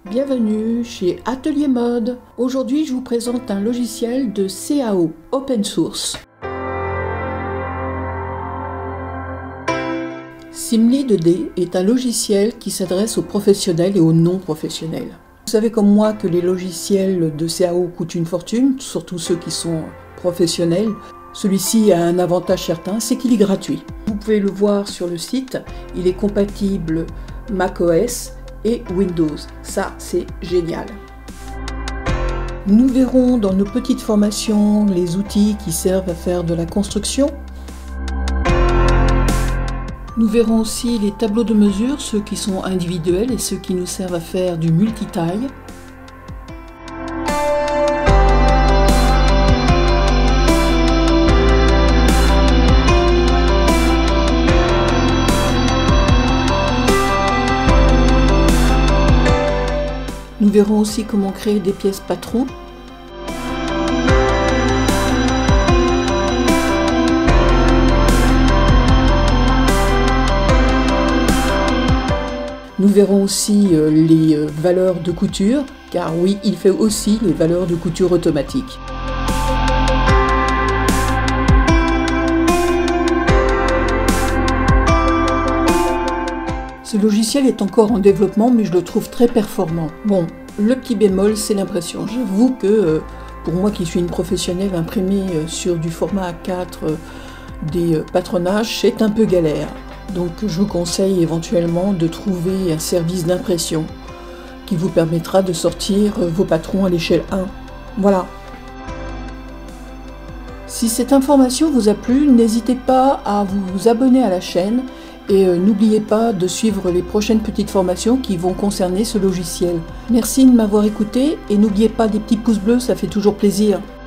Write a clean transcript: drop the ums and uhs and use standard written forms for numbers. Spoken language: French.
Bienvenue chez Atelier Mode. Aujourd'hui, je vous présente un logiciel de CAO, open source. Simly 2D est un logiciel qui s'adresse aux professionnels et aux non-professionnels. Vous savez comme moi que les logiciels de CAO coûtent une fortune, surtout ceux qui sont professionnels. Celui-ci a un avantage certain, c'est qu'il est gratuit. Vous pouvez le voir sur le site, il est compatible macOS et Windows. Ça, c'est génial. Nous verrons dans nos petites formations les outils qui servent à faire de la construction. Nous verrons aussi les tableaux de mesure, ceux qui sont individuels et ceux qui nous servent à faire du multitaille. Nous verrons aussi comment créer des pièces patrons. Nous verrons aussi les valeurs de couture, car oui, il fait aussi les valeurs de couture automatiques. Ce logiciel est encore en développement, mais je le trouve très performant. Bon, le petit bémol, c'est l'impression. J'avoue que pour moi qui suis une professionnelle, imprimer sur du format A4 des patronages, c'est un peu galère. Donc je vous conseille éventuellement de trouver un service d'impression qui vous permettra de sortir vos patrons à l'échelle 1. Voilà. Si cette information vous a plu, n'hésitez pas à vous abonner à la chaîne. Et n'oubliez pas de suivre les prochaines petites formations qui vont concerner ce logiciel. Merci de m'avoir écouté et n'oubliez pas des petits pouces bleus, ça fait toujours plaisir.